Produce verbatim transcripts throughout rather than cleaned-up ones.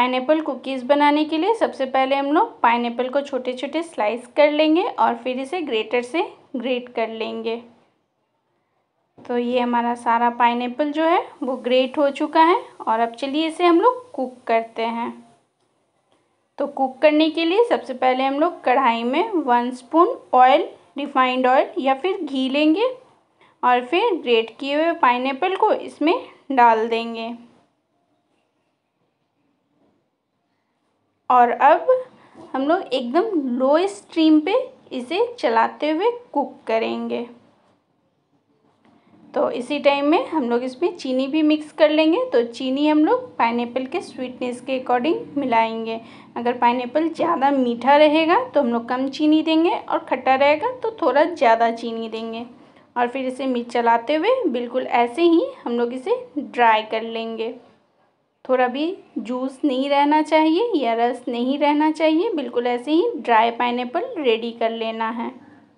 Pineapple cookies बनाने के लिए सबसे पहले हम लोग पाइनएप्पल को छोटे छोटे स्लाइस कर लेंगे और फिर इसे ग्रेटर से ग्रेट कर लेंगे। तो ये हमारा सारा पाइनएप्पल जो है वो ग्रेट हो चुका है और अब चलिए इसे हम लोग कुक करते हैं। तो कुक करने के लिए सबसे पहले हम लोग कढ़ाई में one spoon oil, refined oil या फिर घी लेंगे और फिर ग्रेट किए हुए पाइनएप्पल को इसमें डाल देंगे। और अब हम लोग एकदम लो स्टीम पे इसे चलाते हुए कुक करेंगे। तो इसी टाइम में हम लोग इसमें चीनी भी मिक्स कर लेंगे। तो चीनी हम लोग पाइनएप्पल के स्वीटनेस के अकॉर्डिंग मिलाएंगे। अगर पाइनएप्पल ज़्यादा मीठा रहेगा तो हम लोग कम चीनी देंगे और खट्टा रहेगा तो थोड़ा ज़्यादा चीनी देंगे। और फिर इसे मिक्स चलाते हुए बिल्कुल ऐसे ही हम लोग इसे ड्राई कर लेंगे। थोड़ा भी जूस नहीं रहना चाहिए या रस नहीं रहना चाहिए, बिल्कुल ऐसे ही ड्राई पाइनएप्पल रेडी कर लेना है।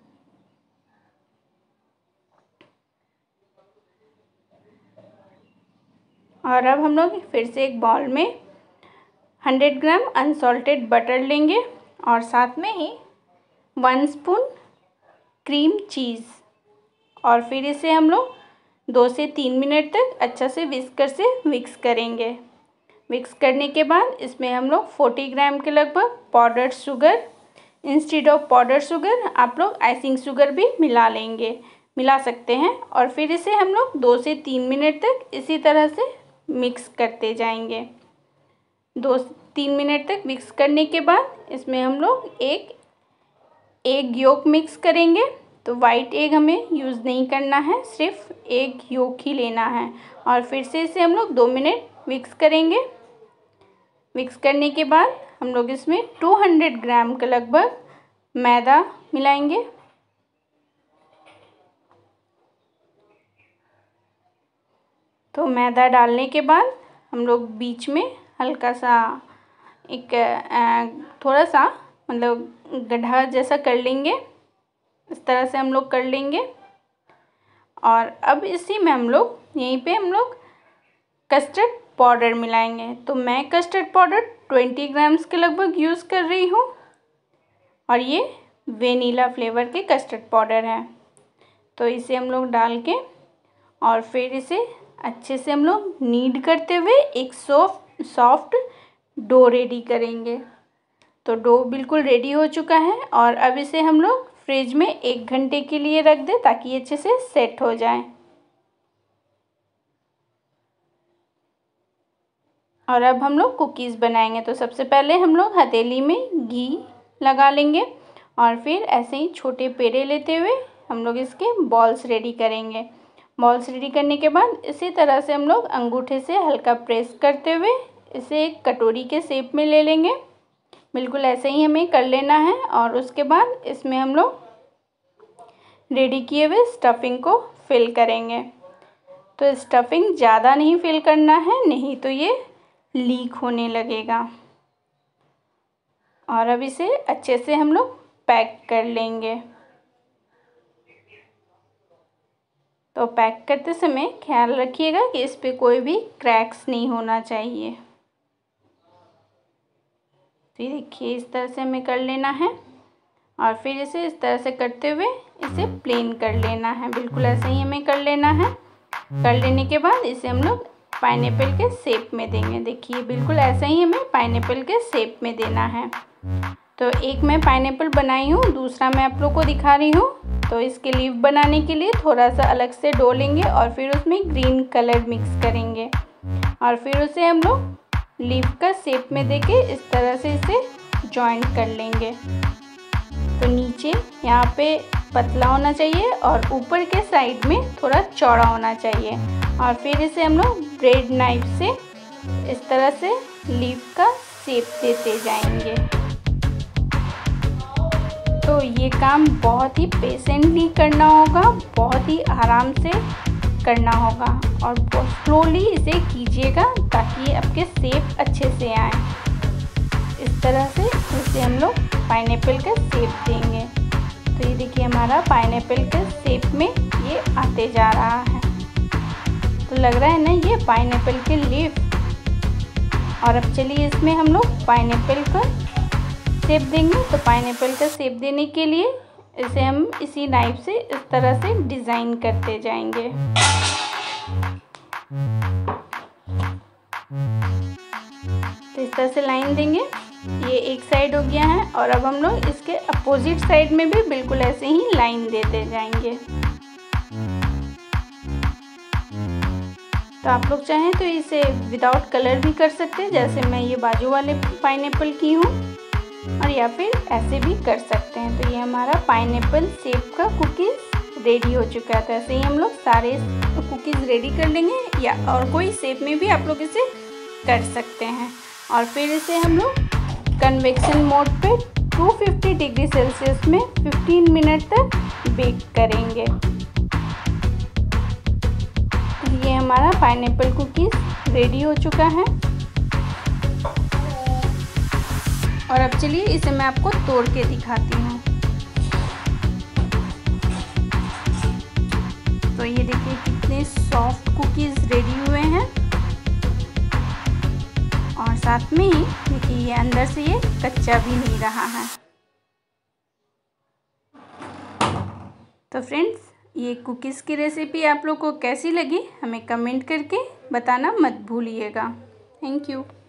और अब हम लोग फिर से एक बाउल में हंड्रेड ग्राम अनसॉल्टेड बटर लेंगे और साथ में ही वन स्पून क्रीम चीज़ और फिर इसे हम लोग दो से तीन मिनट तक अच्छा से विस्कर से मिक्स करेंगे। मिक्स करने के बाद इसमें हम लोग चालीस ग्राम के लगभग powdered sugar, instead of powder sugar आप लोग आइसिंग शुगर भी मिला लेंगे मिला सकते हैं। और फिर इसे हम लोग दो से तीन मिनट तक इसी तरह से मिक्स करते जाएंगे। दो तीन मिनट तक मिक्स करने के बाद इसमें हम लोग एक एग योक मिक्स करेंगे। तो वाइट एग हमें यूज़ नहीं करना है, सिर्फ एग योक ही लेना है। और फिर से इसे हम लोग दो मिनट मिक्स करेंगे। मिक्स करने के बाद हम लोग इसमें दो सौ ग्राम के लगभग मैदा मिलाएंगे। तो मैदा डालने के बाद हम लोग बीच में हल्का सा एक थोड़ा सा मतलब गड्ढा जैसा कर लेंगे। इस तरह से हम लोग कर लेंगे। और अब इसी में हम लोग यहीं पे हम लोग कस्टर्ड पाउडर मिलाएंगे। तो मैं कस्टर्ड पाउडर बीस ग्राम्स के लगभग यूज़ कर रही हूँ और ये वेनिला फ्लेवर के कस्टर्ड पाउडर है। तो इसे हम लोग डाल के और फिर इसे अच्छे से हम लोग नीड करते हुए एक सॉफ्ट सॉफ्ट डो रेडी करेंगे। तो डो बिल्कुल रेडी हो चुका है और अब इसे हम लोग फ्रिज में एक घंटे के लिए रख दें ताकि ये अच्छे से सेट हो जाए। और अब हम लोग कुकीज़ बनाएंगे। तो सबसे पहले हम लोग हथेली में घी लगा लेंगे और फिर ऐसे ही छोटे पेड़े लेते हुए हम लोग इसके बॉल्स रेडी करेंगे। बॉल्स रेडी करने के बाद इसी तरह से हम लोग अंगूठे से हल्का प्रेस करते हुए इसे एक कटोरी के शेप में ले लेंगे। बिल्कुल ऐसे ही हमें कर लेना है। और उसके बाद इसमें हम लोग रेडी किए हुए स्टफिंग को फिल करेंगे। तो स्टफिंग ज़्यादा नहीं फिल करना है, नहीं तो ये लीक होने लगेगा। और अब इसे अच्छे से हम लोग पैक कर लेंगे। तो पैक करते समय ख्याल रखिएगा कि इस पे कोई भी क्रैक्स नहीं होना चाहिए। तो देखिए इस तरह से हमें कर लेना है और फिर इसे इस तरह से करते हुए इसे प्लेन कर लेना है। बिल्कुल ऐसे ही हमें कर लेना है। कर लेने के बाद इसे हम लोग पाइनएप्पल के शेप में देंगे। देखिए बिल्कुल ऐसे ही हमें पाइनएप्पल के शेप में देना है। तो एक मैं पाइनएप्पल बनाई हूँ, दूसरा मैं आप लोग को दिखा रही हूँ। तो इसके लीफ बनाने के लिए थोड़ा सा अलग से डो लेंगे और फिर उसमें ग्रीन कलर मिक्स करेंगे और फिर उसे हम लोग लीफ का शेप में देके इस तरह से इसे जॉइंट कर लेंगे। तो नीचे यहाँ पे पतला होना चाहिए और ऊपर के साइड में थोड़ा चौड़ा होना चाहिए। और फिर इसे हम लोग ब्रेड नाइफ से इस तरह से लीफ का शेप देते जाएंगे। तो ये काम बहुत ही पेशेंटली करना होगा, बहुत ही आराम से करना होगा और बहुत स्लोली इसे कीजिएगा ताकि आपके शेप अच्छे से आए। इस तरह से इसे हम लोग पाइनएप्पल का शेप देंगे। तो ये देखिए हमारा पाइनएप्पल के शेप में ये आते जा रहा है। तो लग रहा है ना ये पाइनएप्पल के लीफ। और अब चलिए इसमें हम लोग पाइनएप्पल का शेप देंगे। तो पाइनएप्पल का शेप देने के लिए इसे हम इसी नाइफ से इस तरह से डिज़ाइन करते जाएंगे। तो इस तरह से लाइन देंगे। ये एक साइड हो गया है और अब हम लोग इसके अपोजिट साइड में भी बिल्कुल ऐसे ही लाइन देते जाएंगे। तो आप लोग चाहें तो इसे विदाउट कलर भी कर सकते हैं, जैसे मैं ये बाजू वाले पाइनएप्पल की हूँ, और या फिर ऐसे भी कर सकते हैं। तो ये हमारा पाइनएप्पल शेप का कुकीज़ रेडी हो चुका है। तो ऐसे ही हम लोग सारे कुकीज़ रेडी कर लेंगे, या और कोई शेप में भी आप लोग इसे कर सकते हैं। और फिर इसे हम लोग कन्वेक्शन मोड पे दो सौ पचास डिग्री सेल्सियस में पंद्रह मिनट तक बेक करेंगे। ये हमारा पाइनएप्पल कुकीज़ रेडी हो चुका है। और अब चलिए इसे मैं आपको तोड़ के दिखाती हूँ। तो ये देखिए कितने सॉफ्ट कुकीज़ रेडी हुए हैं, और साथ में ही देखिए ये अंदर से ये कच्चा भी नहीं रहा है। तो फ्रेंड्स, ये कुकीज़ की रेसिपी आप लोग को कैसी लगी हमें कमेंट करके बताना मत भूलिएगा। Thank you.